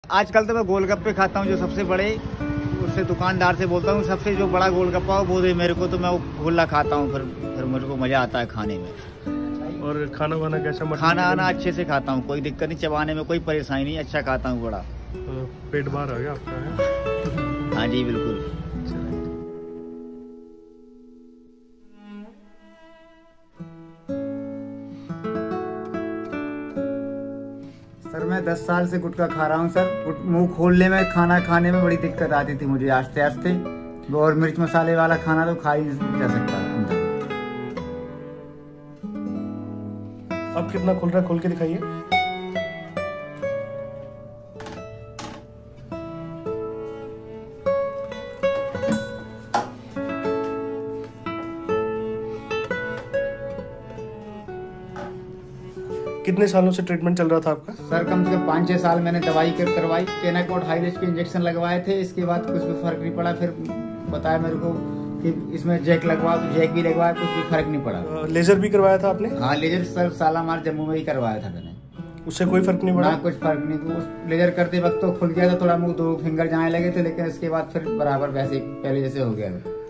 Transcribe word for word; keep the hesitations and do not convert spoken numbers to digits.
आजकल तो मैं गोलगप्पे खाता हूँ जो सबसे बड़े, उससे दुकानदार से बोलता हूँ सबसे जो बड़ा गोलगप्पा हो वो दे मेरे को, तो मैं वो खुला खाता हूँ, फिर फिर मुझे को मज़ा आता है खाने में। और खाना वाना कैसा? खाना आना अच्छे से खाता हूँ, कोई दिक्कत नहीं, चबाने में कोई परेशानी नहीं, अच्छा खाता हूँ बड़ा। पेट बाहर आ गया आपका है? हाँ जी बिल्कुल। सर मैं दस साल से गुटखा खा रहा हूँ सर। मुंह खोलने में, खाना खाने में बड़ी दिक्कत आती थी मुझे आस्ते आस्ते, और मिर्च मसाले वाला खाना तो खा ही नहीं जा सकता अंदर। अब कितना खुल रहा है? खोल के दिखाइए। कितने सालों से ट्रीटमेंट चल रहा था आपका? सर कम से कम पाँच छह साल मैंने दवाई कर करवाई, केनाकोट हाई रिस्क के इंजेक्शन लगवाए थे, इसके बाद कुछ भी फर्क नहीं पड़ा। फिर बताया मेरे को कि इसमें जैक लगवा, तो जैक भी लगवाया, कुछ भी फर्क नहीं पड़ा। लेजर भी करवाया था आपने? हाँ लेजर सर सालामार जम्मू में ही करवाया था मैंने, उससे कोई फर्क नहीं पड़ा? ना कुछ फर्क नहीं। उस लेजर करते वक्त तो खुल गया था, थोड़ा मुंह, दो फिंगर जाने लगे थे, लेकिन इसके बाद फिर बराबर वैसे पहले जैसे हो गया।